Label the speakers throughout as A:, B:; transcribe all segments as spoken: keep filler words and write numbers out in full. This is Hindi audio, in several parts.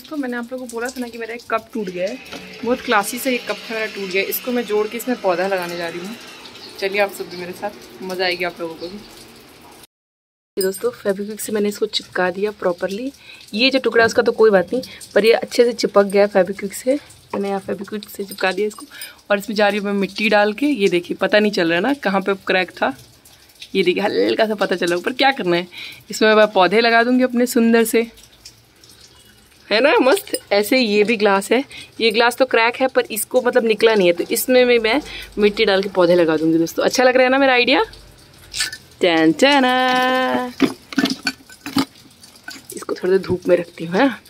A: दोस्तों मैंने आप लोगों को बोला था ना कि मेरा एक कप टूट गया है, बहुत क्लासी से एक कप मेरा टूट गया है। इसको मैं जोड़ के इसमें पौधा लगाने जा रही हूँ। चलिए आप सब भी मेरे साथ, मज़ा आएगी आप लोगों को भी। दोस्तों फेविक्विक से मैंने इसको चिपका दिया प्रॉपरली। ये जो टुकड़ा उसका तो कोई बात नहीं, पर ये अच्छे से चिपक गया फेविक्विक से। मैंने यहाँ फेविक्विक से चिपका दिया इसको और इसमें जा रही हूँ मैं मिट्टी डाल के। ये देखिए पता नहीं चल रहा है ना कहाँ पे क्रैक था, ये देखिए हल्का सा पता चला। पर क्या करना है, इसमें मैं पौधे लगा दूंगी अपने सुंदर से, है ना मस्त। ऐसे ये भी ग्लास है, ये ग्लास तो क्रैक है पर इसको मतलब निकला नहीं है, तो इसमें भी मैं मिट्टी डाल के पौधे लगा दूंगी दोस्तों। अच्छा लग रहा है ना मेरा आइडिया? Ton ton. इसको थोड़ी देर धूप में रखती हूँ, है।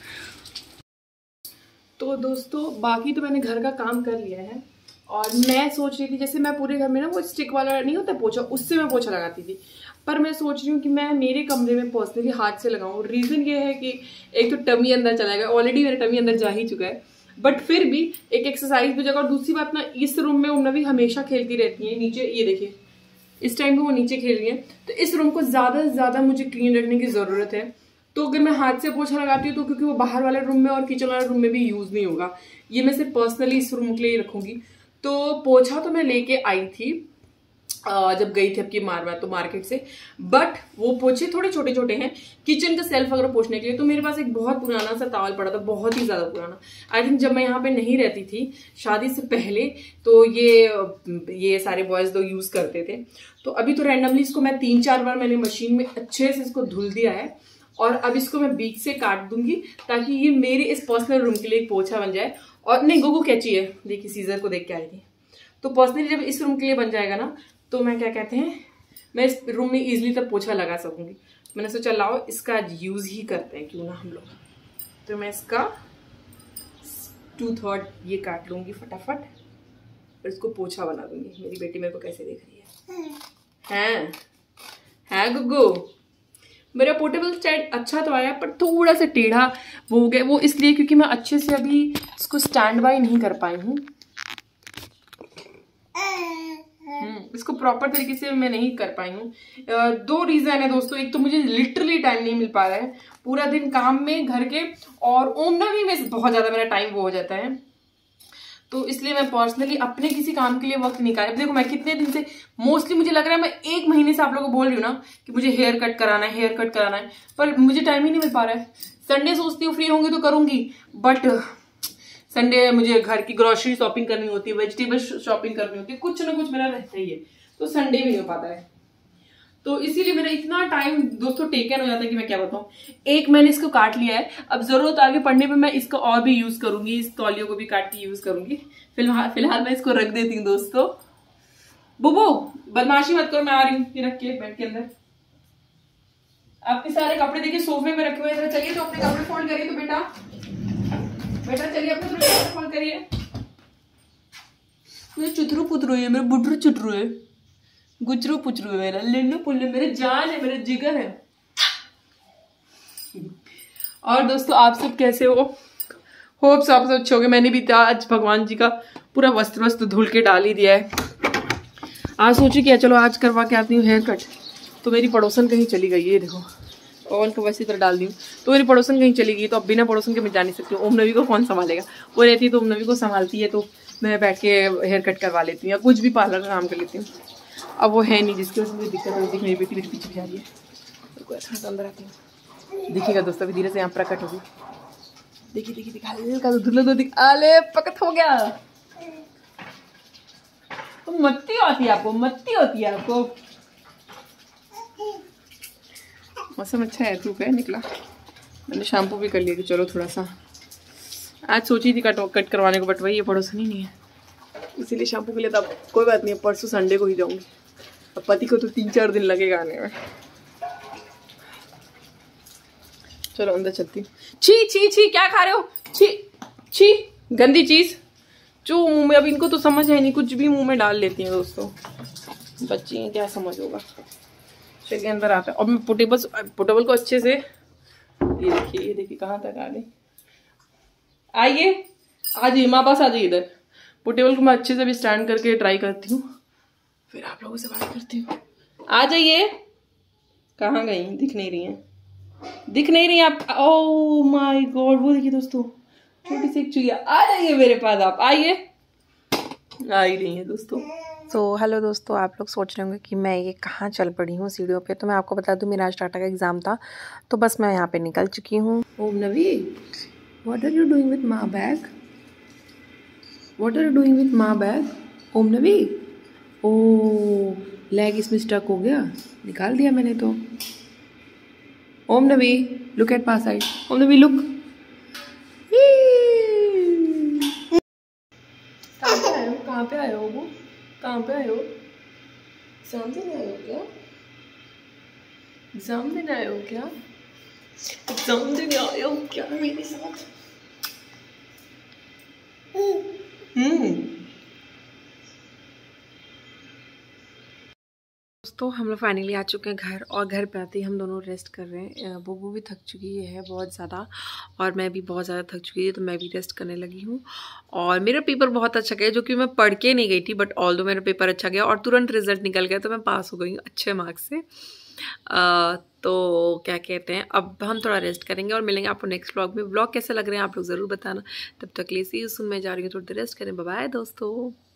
A: तो दोस्तों बाकी तो मैंने घर का काम कर लिया है और मैं सोच रही थी, जैसे मैं पूरे घर में ना वो स्टिक वाला नहीं होता पोछा, उससे मैं पोछा लगाती थी, पर मैं सोच रही हूँ कि मैं मेरे कमरे में पर्सनली हाथ से लगाऊं। रीज़न ये है कि एक तो टमी अंदर चला गया, ऑलरेडी मेरा टमी अंदर जा ही चुका है, बट फिर भी एक एक्सरसाइज भी जगह। और दूसरी बात ना, इस रूम में उन्हें भी हमेशा खेलती रहती है नीचे, ये देखिए इस टाइम पे वो नीचे खेल रही है, तो इस रूम को ज़्यादा से ज़्यादा मुझे क्लीन रखने की ज़रूरत है। तो अगर मैं हाथ से पोछा लगाती हूँ तो क्योंकि वो बाहर वाले रूम में और किचन वाले रूम में भी यूज़ नहीं होगा, ये मैं सिर्फ पर्सनली इस रूम के लिए रखूँगी। तो पोछा तो मैं लेके आई थी जब गई थी आपकी मारवा तो मार्केट से, बट वो पोछे थोड़े छोटे छोटे हैं किचन का सेल्फ अगर पोछने के लिए। तो मेरे पास एक बहुत पुराना सा टॉवल पड़ा था, बहुत ही ज्यादा पुराना। आई थिंक जब मैं यहाँ पे नहीं रहती थी शादी से पहले, तो ये ये सारे बॉयज लोग यूज करते थे। तो अभी तो रैंडमली इसको मैं तीन चार बार मैंने मशीन में अच्छे से इसको धुल दिया है और अब इसको मैं बीच से काट दूंगी ताकि ये मेरे इस पर्सनल रूम के लिए एक पोछा बन जाए। और नहीं, गोगो कैची है, देखिए सीजर को देख के आई थी। तो पर्सनली जब इस रूम के लिए बन जाएगा ना, तो मैं क्या कहते हैं, मैं इस रूम में इजीली तब पोछा लगा सकूंगी। मैंने सोचा लाओ इसका यूज ही करते हैं क्यों ना हम लोग। तो मैं इसका टू थर्ड ये काट लूंगी फटाफट और इसको पोछा बना दूंगी। मेरी बेटी मेरे को कैसे देख रही है, हैं हैं गुग्गू। मेरा पोर्टेबल स्टैंड अच्छा तो आया पर थोड़ा सा टेढ़ा वो हो गया, वो इसलिए क्योंकि मैं अच्छे से अभी इसको स्टैंड बाय नहीं कर पाई हूँ। इसको प्रॉपर तरीके से मैं नहीं कर पाई हूँ। दो रीजन है दोस्तों, एक तो मुझे लिटरली टाइम नहीं मिल पा रहा है, पूरा दिन काम में घर के, और ओम नवी में बहुत ज्यादा मेरा टाइम वो हो जाता है, तो इसलिए मैं पर्सनली अपने किसी काम के लिए वक्त निकाले। देखो मैं कितने दिन से, मोस्टली मुझे लग रहा है मैं एक महीने से आप लोगों को बोल रही हूँ ना कि मुझे हेयर कट कराना है, हेयर कट कराना है, पर मुझे टाइम ही नहीं मिल पा रहा है। संडे सोचती हूँ फ्री होंगी तो करूंगी, बट संडे मुझे घर की ग्रोसरी शॉपिंग करनी होती है, वेजिटेबल शॉपिंग करनी होती है, कुछ ना कुछ मेरा रहता ही है, तो संडे भी नहीं हो पाता है। तो इसीलिए मेरा इतना टाइम दोस्तों टेकन हो जाता है कि मैं क्या बताऊं। एक मैंने इसको काट लिया है, अब जरूरत आगे पड़ने पे मैं इसको और भी यूज करूंगी, इस तौलियों को भी काट के यूज करूंगी। फिलहाल फिलहाल मैं इसको रख देती हूँ दोस्तों। बुबू बदमाशी मत करो, मैं आ रही हूँ, ये रख के बेड के अंदर। आपके सारे कपड़े देखिए सोफे में रखे हुए हैं, चलिए तो अपने कपड़े फोल्ड करिए। तो बेटा बेटा चलिए अपने कपड़े फोल्ड करिए। मेरे चुतरू पुतरू है, मेरे बुटरू चुटरू है, गुचरू पुचरू है, मेरा लिन्नू पुल्लू, मेरे जान है, मेरे जिगर है। और दोस्तों आप सब कैसे हो? होप सब सब अच्छे हो गए। मैंने भी आज भगवान जी का पूरा वस्त्र वस्त्र धुल के डाल ही दिया है। आज सोची कि चलो आज करवा के आती हूँ हेयर कट, तो मेरी पड़ोसन कहीं चली गई है, देखो ऑल को वैसी तरह डाल दी हूँ, तो मेरी पड़ोसन कहीं चली गई, तो अब बिना पड़ोसन के मैं जा नहीं सकती हूँ। ओम नवी को कौन संभालेगा, वो रहती है तो ओम नवी को संभालती है, तो मैं बैठ के हेयर कट करवा लेती हूँ या कुछ भी पार्लर का काम कर लेती हूँ। अब वो है नहीं जिसकी वजह से मुझे दिक्कत होती है। मेरी बेटी मेरे पीछे जा रही है, तो थोड़ा सा अंदर आती हूँ। देखिएगा दोस्तों अभी धीरे से यहाँ प्रकट होगी, देखिए देखिए देखिए हल्का धुला दो दिख, आले पकट हो गया। तो मत्ती होती है आपको, मत्ती होती है आपको। मौसम अच्छा है, धूप है निकला। मैंने शैम्पू भी कर लिया कि चलो थोड़ा सा, आज सोची थी कट कट करवाने को, बट वही ये पड़ोसन ही नहीं है, इसीलिए शैम्पू के लिए। तब कोई बात नहीं है, परसों संडे को ही जाऊंगी। अब पति को तो तीन चार दिन लगेगा आने में। चलो अंदर चलती हूँ। छी छी छी क्या खा रहे हो, छी छी गंदी चीज जो मुंह में। अब इनको तो समझ है नहीं, कुछ भी मुंह में डाल लेती हैं दोस्तों, बच्ची हैं क्या समझ होगा। चलिए अंदर आता है। और मैं पोर्टेबल पोर्टेबल को अच्छे से, ये देखिए ये देखिए कहाँ तक आ गई। आइए आ जाइए माँ पास, आ जाइए इधर। पोर्टेबल को मैं अच्छे से भी स्टैंड करके ट्राई करती हूँ, फिर आप लोगों से बात करती हूँ। आ जाइए, कहाँ गई, दिख नहीं रही हैं। दिख नहीं रही आप? ओह माय गॉड, वो देखिए दोस्तों, छोटी सी एक चुईया। आ जाइए मेरे पास, आप आइए। आ ही रही है दोस्तों।
B: तो हेलो दोस्तों, आप लोग सोच रहे होंगे कि मैं ये कहाँ चल पड़ी हूँ सीढ़ियों पे। तो मैं आपको बता दूँ, मेरा आज टाटा का एग्ज़ाम था, तो बस मैं यहाँ पे निकल चुकी हूँ।
A: Om Navi, what are you doing with my bag? What are you doing with my bag? Om Navi, oh leg इसमें स्टक हो गया, निकाल दिया मैंने तो। Om Navi, look at my side. Om Navi look. कहाँ पे आए हो? कहाँ पे आए हो? वो कहाँ पे आए हो? एग्जाम देने आए हो क्या? एग्जाम देने आए हो क्या? एग्जाम देने आए हो क्या मेरे साथ? हम्म
B: दोस्तों हम लोग फाइनली आ चुके हैं घर, और घर पे आते ही हम दोनों रेस्ट कर रहे हैं। बुबू भी थक चुकी है बहुत ज़्यादा, और मैं भी बहुत ज़्यादा थक चुकी है, तो मैं भी रेस्ट करने लगी हूँ। और मेरा पेपर बहुत अच्छा गया, जो कि मैं पढ़ के नहीं गई थी, बट ऑल दो मेरा पेपर अच्छा गया और तुरंत रिजल्ट निकल गया, तो मैं पास हो गई हूँ अच्छे मार्क्स से। आ, तो क्या कहते हैं, अब हम थोड़ा रेस्ट करेंगे और मिलेंगे आपको नेक्स्ट व्लॉग में। व्लॉग कैसे लग रहे हैं आप लोग ज़रूर बताना। तब तक के लिए सी यू सून। मैं जा रही हूँ थोड़ी देर रेस्ट करें। बाय बाय दोस्तों।